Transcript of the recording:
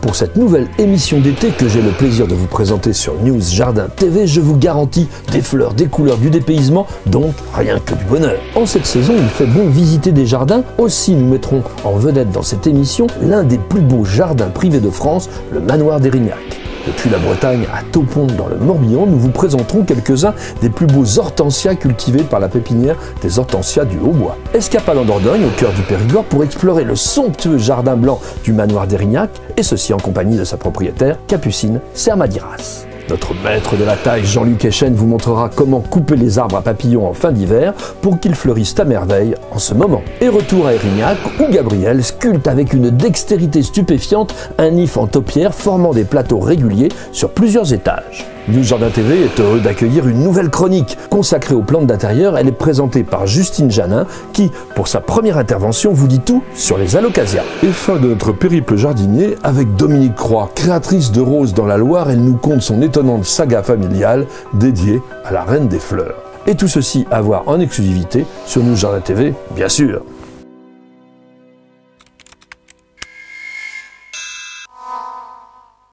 Pour cette nouvelle émission d'été que j'ai le plaisir de vous présenter sur News Jardin TV, je vous garantis des fleurs, des couleurs, du dépaysement, donc rien que du bonheur. En cette saison, il fait bon visiter des jardins. Aussi, nous mettrons en vedette dans cette émission l'un des plus beaux jardins privés de France, le manoir d'Érignac. Depuis la Bretagne à Taupont dans le Morbihan, nous vous présenterons quelques-uns des plus beaux hortensias cultivés par la pépinière des hortensias du Haut-Bois. Escapade en Dordogne, au cœur du Périgord, pour explorer le somptueux jardin blanc du manoir d'Érignac, et ceci en compagnie de sa propriétaire, Capucine Sermadiras. Notre maître de la taille, Jean-Luc Echen, vous montrera comment couper les arbres à papillons en fin d'hiver pour qu'ils fleurissent à merveille en ce moment. Et retour à Érignac, où Gabriel sculpte avec une dextérité stupéfiante un nif en taupière formant des plateaux réguliers sur plusieurs étages. News Jardin TV est heureux d'accueillir une nouvelle chronique consacrée aux plantes d'intérieur. Elle est présentée par Justine Janin qui, pour sa première intervention, vous dit tout sur les alocasias. Et fin de notre périple jardinier avec Dominique Croix, créatrice de roses dans la Loire. Elle nous conte son étonnante saga familiale dédiée à la reine des fleurs. Et tout ceci à voir en exclusivité sur News Jardin TV, bien sûr.